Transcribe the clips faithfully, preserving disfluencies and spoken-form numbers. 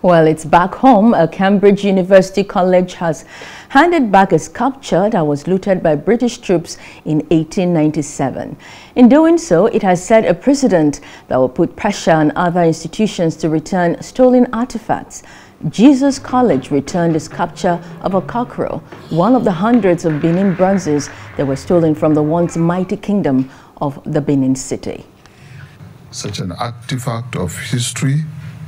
Well, it's back home. A Cambridge University College has handed back a sculpture that was looted by British troops in eighteen ninety-seven. In doing so, it has set a precedent that will put pressure on other institutions to return stolen artifacts. Jesus College returned a sculpture of a cockerel, one of the hundreds of Benin bronzes that were stolen from the once mighty kingdom of the Benin City. Such an artifact of history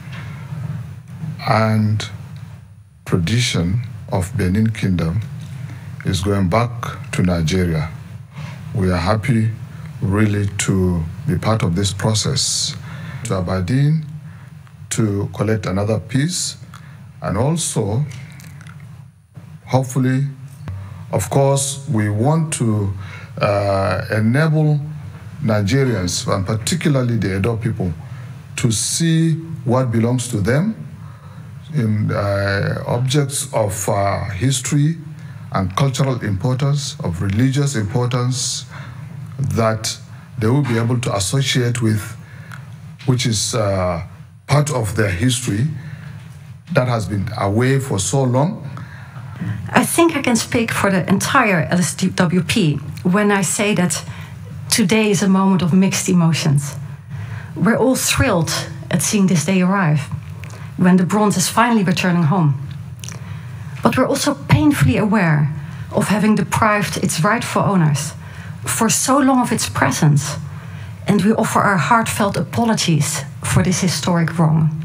and tradition of Benin Kingdom is going back to Nigeria. We are happy really to be part of this process. To Aberdeen to collect another piece, and also hopefully, of course, we want to uh, enable Nigerians, and particularly the Edo people, to see what belongs to them in uh, objects of uh, history and cultural importance, of religious importance, that they will be able to associate with, which is uh, part of their history that has been away for so long. I think I can speak for the entire L S W P when I say that today is a moment of mixed emotions. We're all thrilled at seeing this day arrive, when the bronze is finally returning home. But we're also painfully aware of having deprived its rightful owners for so long of its presence, and we offer our heartfelt apologies for this historic wrong.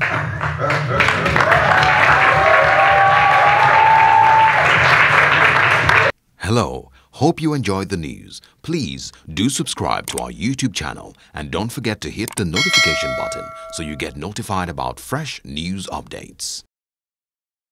Hello, hope you enjoyed the news. Please do subscribe to our YouTube channel and don't forget to hit the notification button so you get notified about fresh news updates.